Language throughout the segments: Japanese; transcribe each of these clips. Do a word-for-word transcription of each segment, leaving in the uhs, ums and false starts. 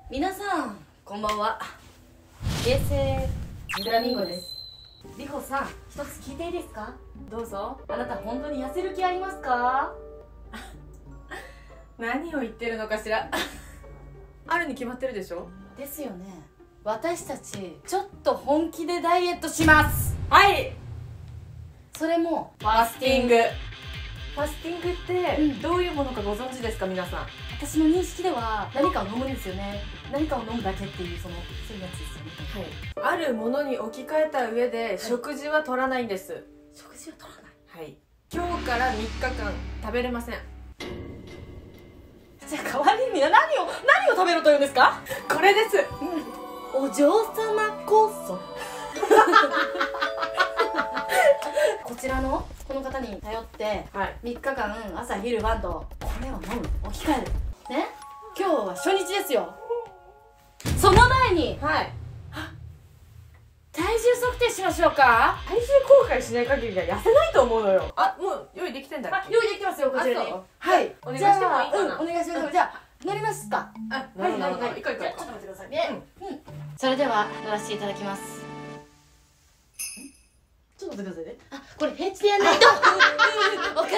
皆さんこんばんは。平成フラミンゴです。リホさん、一つ聞いていいですか？どうぞ。あなた本当に痩せる気ありますか？ 何を言ってるのかしら。あるに決まってるでしょ。 ですよね。私たちちょっと本気でダイエットします。 はい、 それもファスティング。ファスティングってどういうものかご存知ですか、皆さん。 私の認識では何かを飲むんですよね。何かを飲むだけっていう、そのそういうやつですよね。 はい、あるものに置き換えた上で食事は取らないんです。 食事は取らない。 はい、今日からみっかかん食べれません。 じゃあ代わりに何を何を食べろというんですか？ これです。 うん、お嬢様こそこちらのこの方に頼って、はい、みっかかん朝昼晩とこれを飲む、置き換えるね。今日は初日ですよ。その前に、はい、体重測定しましょうか。 体重公開しない限りは痩せないと思うのよ。あ、もう用意できてんだっけ？ 用意できてますよ、こちらに。はい、 お願いしてもいいかな。 うん、お願いします。じゃあ乗りますか。 あ、 はいはいはい。 行こう行こう。 ちょっと待ってくださいね。うん。それでは乗らせていただきます。ちょっと待ってくださいね。あ、これ平地でやんないとおかしいことになるでしょうね。もう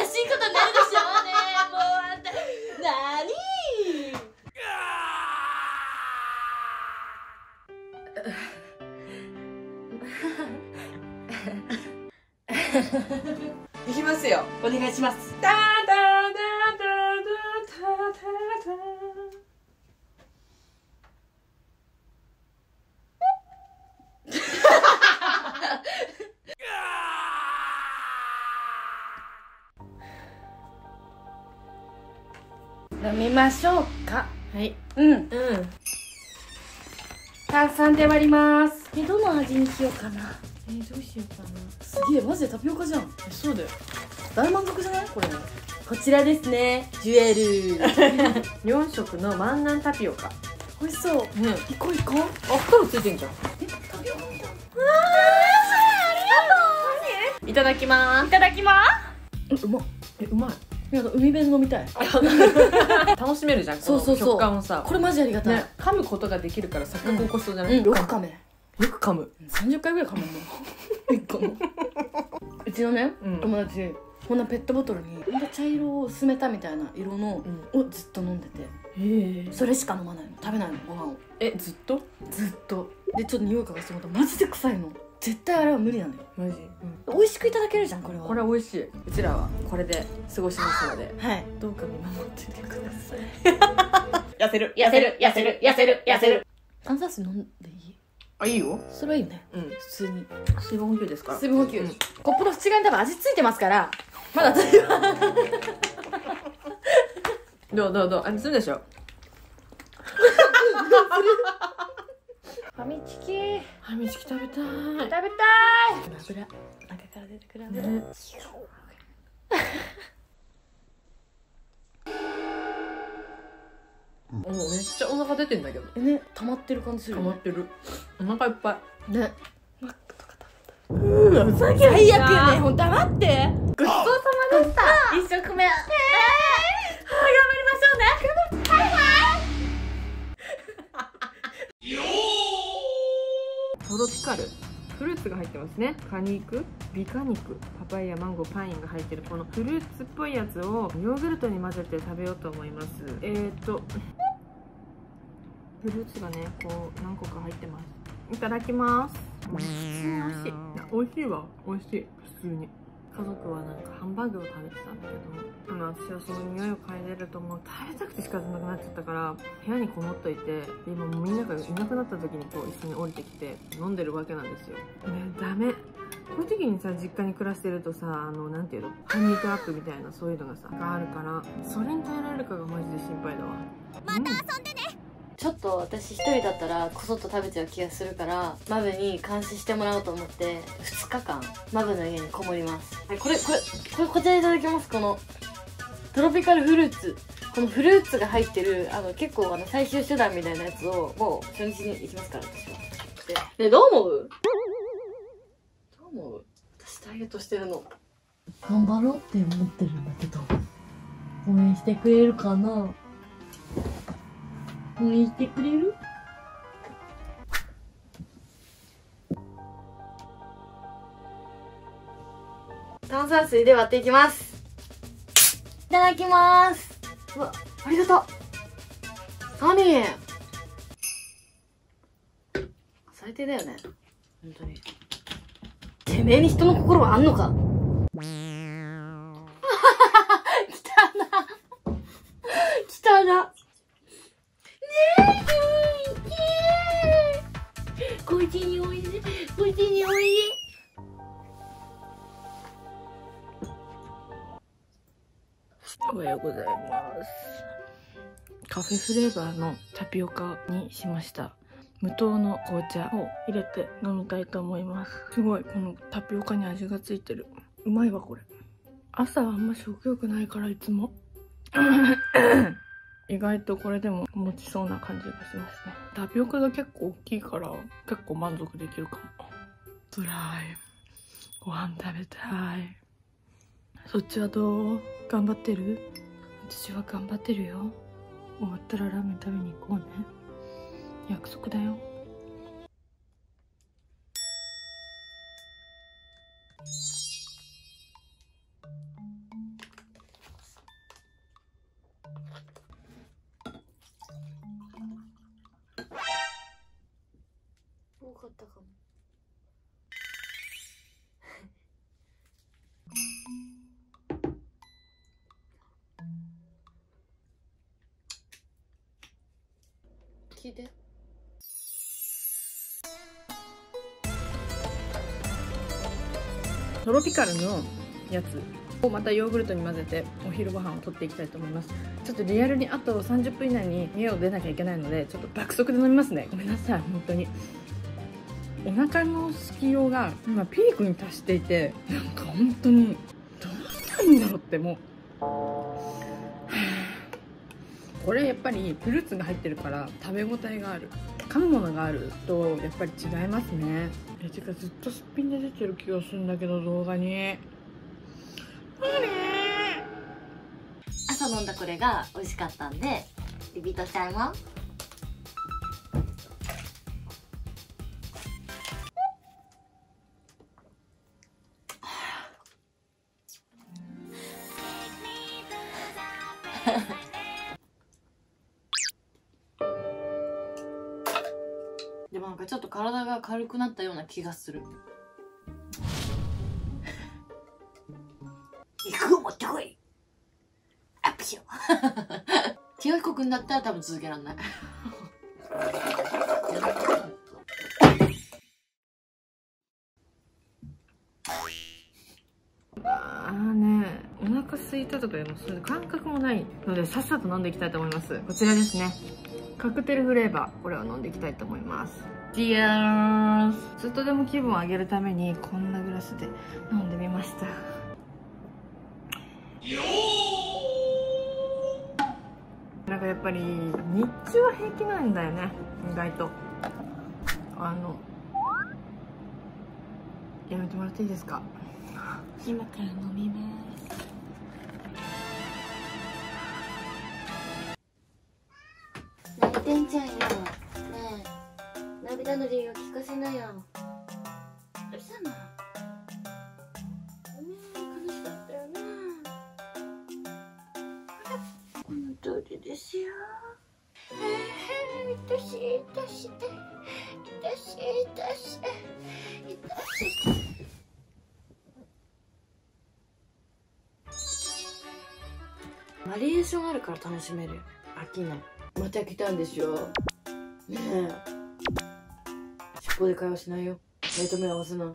あんたなにいきますよ。 お願いします。 タタタタタタタ。 飲みましょうか。 はい。 うん。うん。 炭酸で割ります。え、どの味にしようかな。 えー、どうしようかな。 すげえ、マジでタピオカじゃん。 え、そうだよ。 大満足じゃないこれ。こちらですね、ジュエルよん色の万南タピオカ。 美味しそう。うん。行こう行こう。 あ、袋ついてんじゃん。 え、タピオカみたい。あー、ありがとう。いただきます。 いただきます。うまっ。 え、うまい。 なんか海辺で飲みたい。 楽しめるじゃん。 そうそうそう。 食感をさ。 これマジありがたい。 噛むことができるから錯覚起こしそうじゃない？ よく噛め。 よく噛む。 三十回ぐらい噛むの。一個の。うちのね、友達。こんなペットボトルにほんと茶色を薄めたみたいな色のをずっと飲んでて、へえ、それしか飲まないの、食べないの、ご飯を。え、ずっとずっとで、ちょっと匂い嗅がしてもらったらマジで臭いの。絶対あれは無理なのよ、マジ。うん、美味しくいただけるじゃん、これは。これは美味しい。うちらはこれで過ごしますので、はい、どうか見守っててください。痩せる痩せる痩せる痩せる痩せる。炭酸水飲んでいい？あ、いいよ。それはいいね。うん、普通に水分補給ですから。 水分補給。コップの縁側に多分味ついてますから。まだ私はどうどうどう、味するでしょ。 ファミチキ、 ファミチキ食べたい。食べたい。油、中から出てくる油。ね、 もうめっちゃお腹出てんだけど。 えね、溜まってる感じする。 溜まってる。お腹いっぱい。ね。 マックとか食べたい。うー、ふざけんな。最悪よね、ほんと黙って。ごちそうさまでした。一食目。えー、頑張りましょうね。バイバイ。 トロピカルフルーツが入ってますね。果肉、美果肉、パパイヤ、マンゴー、パインが入ってるこのフルーツっぽいやつをヨーグルトに混ぜて食べようと思います。えーとフルーツがね、こう何個か入ってます。いただきます。普通に美味しい。美味しいわ。美味しい。普通に。家族はなんかハンバーグを食べてたんだけど、今私はその匂いを嗅いでるともう食べたくて仕方なくなっちゃったから部屋にこもっといて、今もうみんながいなくなった時にこう一緒に降りてきて飲んでるわけなんですよ。ね、ダメ。こういう時にさ、実家に暮らしてるとさ、あのなんていうの、パニートラップみたいなそういうのがさがあるから、それに耐えられるかがマジで心配だわ。また遊んでね。 ちょっと私一人だったらこそっと食べちゃう気がするから、マブに監視してもらおうと思ってふつかかんマブの家にこもります。はい、これこれこれこちらいただきます。このトロピカルフルーツ、このフルーツが入ってるあの結構あの最終手段みたいなやつをもう初日に行きますから、私は。で、ね、どう思う？どう思う？私ダイエットしてるの頑張ろうって思ってるんだけど、応援してくれるかな？ 応援してくれる？炭酸水で割っていきます。 いただきます。 うわ、ありがとうサミー。 最低だよね本当に。てめえに人の心はあんのか。来たな来たな。ねえこっちにおいで、こっちにおいで。 おはようございます。カフェフレーバーのタピオカにしました。無糖の紅茶を入れて飲みたいと思います。すごい、このタピオカに味がついてる。うまいわこれ。朝はあんま食欲ないからいつも意外とこれでも持ちそうな感じがしますね。タピオカが結構大きいから結構満足できるかも。つらい。ご飯食べたい。そっちはどう？頑張ってる？私は頑張ってるよ。終わったらラーメン食べに行こうね。約束だよ。 多かったかも。聞いて。 トロピカルのやつをまたヨーグルトに混ぜてお昼ご飯をとっていきたいと思います。ちょっとリアルにあとさんじゅっぷん以内に家を出なきゃいけないので、ちょっと爆速で飲みますね。ごめんなさい本当に。お腹のすきようが今ピークに達していて、なんか本当にどうしたらいいんだろうって。もうこれやっぱりフルーツが入ってるから食べ応えがある、噛むものがあるとやっぱり違いますね。えてかずっとすっぴんで出てる気がするんだけど動画に。 朝飲んだこれが美味しかったんでリピートしちゃいます。でもなんかちょっと体が軽くなったような気がする。肉を持ってこい。アップしよう。清彦くんだったら多分続けらんない。 あーね、お腹空いたとかでもそういう感覚もないのでさっさと飲んでいきたいと思います。こちらですね、カクテルフレーバー、これを飲んでいきたいと思います。チアーズ。ちょっとでも気分を上げるためにこんなグラスで飲んでみました。なんかやっぱり日中は平気なんだよね、意外と。あのやめてもらっていいですか。今から飲みます。 泣いてんじゃんよ。ねえ、涙の理由を聞かせなよ。どうしたの？ねえ、悲しかったよね。この通りですよ。えー、いたしいたして、いたしいたし、いたし。バリエーションあるから楽しめるよ。飽きない。また来たんでしょ。ねえ。尻尾で会話しないよ。目と目合わせな。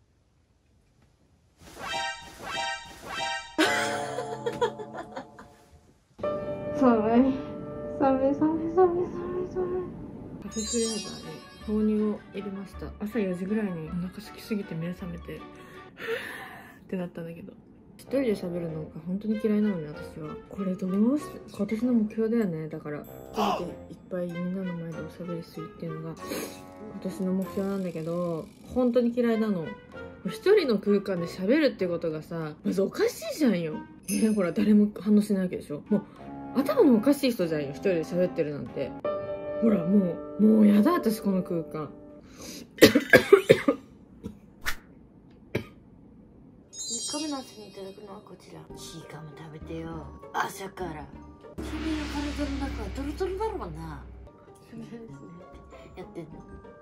寒い寒い寒い寒い寒い寒い。カフェフレーバーに豆乳を入れました。朝よじぐらいにお腹空きすぎて目覚めてってなったんだけど、一人で喋るのが本当に嫌いなのね私は。これどうして今年の目標だよね。だから一人でいっぱいみんなの前でおしゃべりするっていうのが今年の目標なんだけど、本当に嫌いなの。一人の空間で喋るってことがさ、まずおかしいじゃんよ。ね、ほら誰も反応しないわけでしょ。もう頭のおかしい人じゃんよ、一人で喋ってるなんて。 ほらもうもうやだ私この空間。 にかめの朝にいただくのはこちら。チーカム食べてよ、朝から。君の体の中はトロトロだろうな。すみませんですね。やってんの。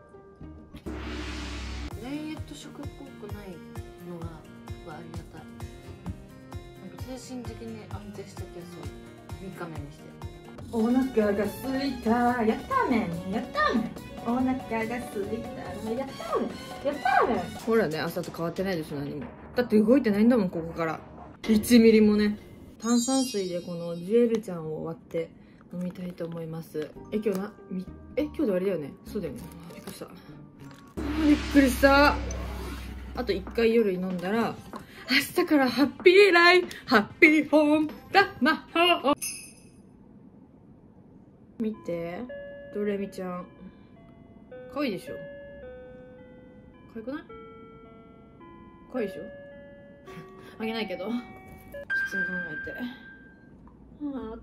ダイエット食っぽくないのがありがたい。なんか精神的に安定した気がする。みっかめにして。 お腹が空いた、やったねやったね。お腹が空いたらやったねやったね。ほらね、朝と変わってないでしょ何も。だって動いてないんだもんここからいちミリもね。炭酸水でこのジュエルちゃんを割って飲みたいと思います。え今日なみえ今日で終わりだよね。そうだよね。びっくりした。びっくりした。あといっかい夜に飲んだら明日からハッピーライフハッピーホームだ魔法。見てドレミちゃん可愛いでしょ。可愛くない？可愛いでしょ。あげないけど普通に考えて。あ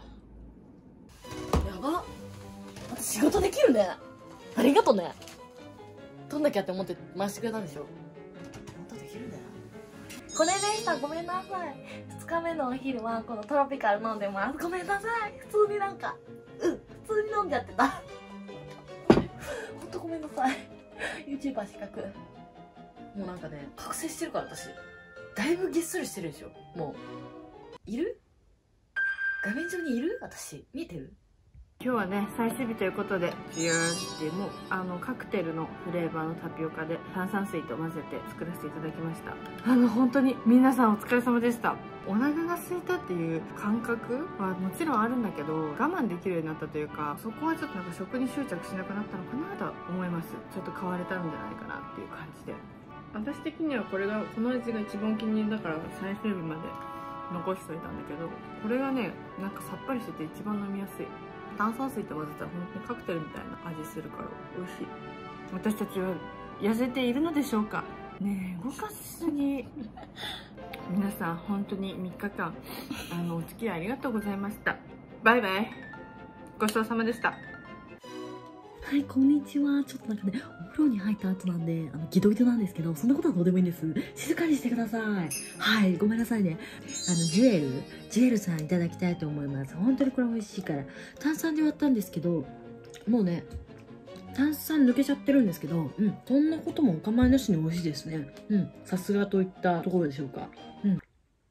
ったやばっ、私仕事できるね。ありがとね。どんだけやって思って回してくれたんでしょ。本当できるね。これでした。ごめんなさい。ふつかめのお昼はこのトロピカル飲んでます。ごめんなさい。普通になんかうん普通に飲んじゃってた。ほんとごめんなさい。YouTuber 資格もうなんかね覚醒してるから私だいぶげっそりしてるでしょ。もういる画面上にいる私見えてる。今日はね最終日ということでチアーしてもあのカクテルのフレーバーのタピオカで炭酸水と混ぜて作らせていただきました。あの本当に皆さんお疲れ様でした。お腹が空いたっていう感覚はもちろんあるんだけど我慢できるようになったというか、そこはちょっとなんか食に執着しなくなったのかなと思います。ちょっと変われたんじゃないかなっていう感じで、私的にはこれがこの味が一番お気に入りだから最終日まで残しといたんだけど、これがねなんかさっぱりしてて一番飲みやすい。炭酸水と混ぜたら本当にカクテルみたいな味するから美味しい。私たちは痩せているのでしょうかね。え動かしすぎ。皆さん本当にみっかかんあのお付き合いありがとうございました。バイバイ。ごちそうさまでした。 はい、こんにちは。ちょっとなんかね、お風呂に入った後なんで、あの、ギトギトなんですけど、そんなことはどうでもいいんです。静かにしてください。はい、ごめんなさいね。あの、ジュエル、ジュエルさんいただきたいと思います。本当にこれ美味しいから。炭酸で割ったんですけど、もうね、炭酸抜けちゃってるんですけど、うん、そんなこともお構いなしに美味しいですね。うん、さすがといったところでしょうか。うん。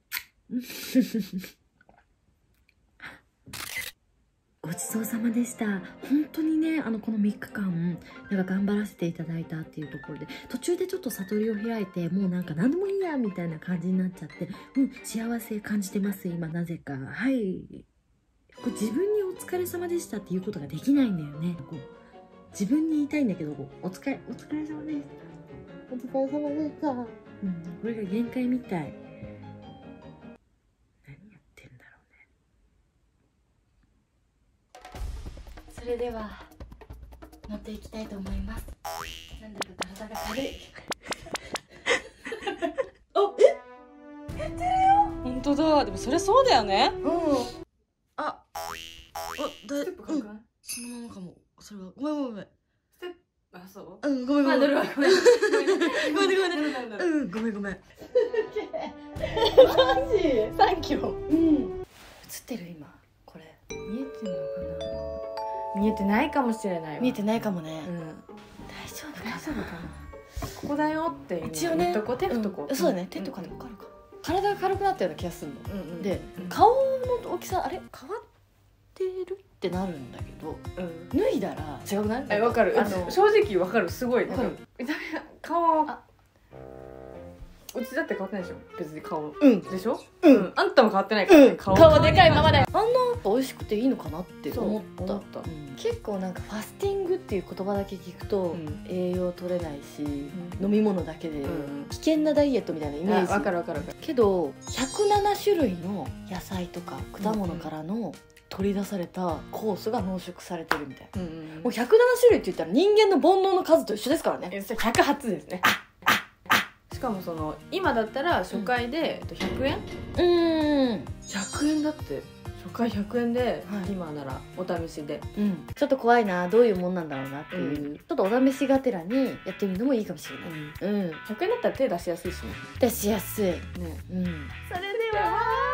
ごちそうさまでした。本当にね、あの、このみっかかん、なんか頑張らせていただいたっていうところで、途中でちょっと悟りを開いて、もうなんか何でもいいや、みたいな感じになっちゃって、うん、幸せ感じてます、今、なぜか。はい。これ自分にお疲れ様でしたっていうことができないんだよね。こう自分に言いたいんだけど、こうお疲れ、お疲れ様でした。お疲れ様でした。うん、これが限界みたい。 それでは乗っていきたいと思います。なんだか体が軽い。あ、え減ってるよ。 本当だ。でもそれそうだよね。 うん。あ、あ、だい、うん、そのままかも。それはごめんごめんごめん。 ステップ、あ、そう。 うん、ごめんごめん。ごめんごめん。ごめんごめん。うん、ごめんごめん。マジ？さんキロ。うん。映ってる今これ。 見えてるのかな。見えてないかもしれないわ。 見えてないかもね。 うん、 大丈夫かな。 大丈夫かな。ここだよっていう一応ね。 手と手とこ。 そうだね。手とかでわかるか。体が軽くなったような気がするの。 うんうん、 で、顔の大きさあれ変わってるってなるんだけど、うん、脱いだら違くない？ え、わかる。あの正直わかる。すごい。 わかる。 見た目顔。うちだって変わってないでしょ別に顔。 うんでしょ。 うん、 うん、あんたも変わってないからね、 うん、顔顔でかいままであんな美味しくていいのかなって思った。 思った、うん、 結構なんかファスティングっていう言葉だけ聞くと、うん、栄養取れないし、うん、飲み物だけで、うん、危険なダイエットみたいなイメージ。 わかるわかるわかる。 けどひゃくななしゅるいの野菜とか果物からの取り出された酵素が濃縮されてるみたいな、うんうん、もうひゃくななしゅるいって言ったら人間の煩悩の数と一緒ですからね。 ひゃくはちですね。あしかもその今だったら初回でひゃくえん、 うん、 ひゃくえんだって初回ひゃくえんで、はい、今ならお試しで、 うん、ちょっと怖いな、どういうもんなんだろうなっていう、うん、ちょっとお試しがてらにやってみるのもいいかもしれない。うん、うん、 ひゃくえんだったら手出しやすいしね。 出しやすいね。 うん、それでは